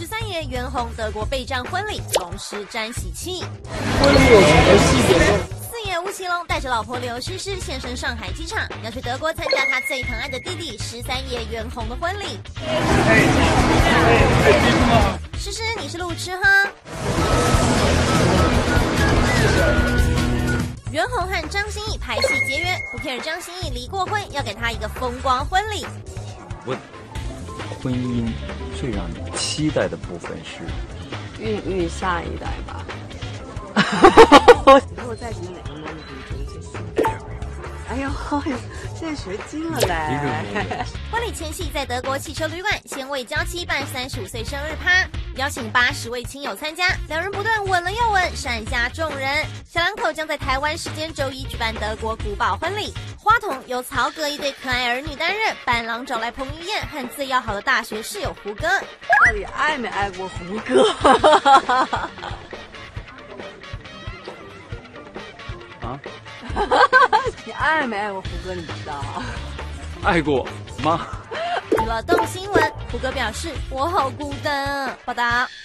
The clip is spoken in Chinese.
13爷袁弘德国备战婚礼，同时沾喜气。 婚礼有什么细节呢 ？4爷吴奇隆带着老婆刘诗诗现身上海机场，要去德国参加他最疼爱的弟弟13爷袁弘的婚礼。诗诗，你是路痴哈？袁弘和张歆艺拍戏结缘，不 care 张歆艺离过婚，要给他一个风光婚礼。 问，婚姻最让你期待的部分是？ 孕育下一代吧。如果在一起哪个 moment 可以真心？哎呦，现在学精了嘞！ 婚礼前夕，在德国汽车旅馆，先为娇妻办35岁生日趴，邀请80位亲友参加，两人不断吻了又吻，闪瞎众人。小两口将在台湾时间周一举办德国古堡婚礼，花童由曹格一对可爱儿女担任，伴郎找来彭于晏和最要好的大学室友胡歌。 到底爱没爱过胡歌？ 啊？ 你爱没爱过胡歌？你不知道啊？ 爱过吗？ 娱乐动新闻，胡歌表示我好孤单啊。报道。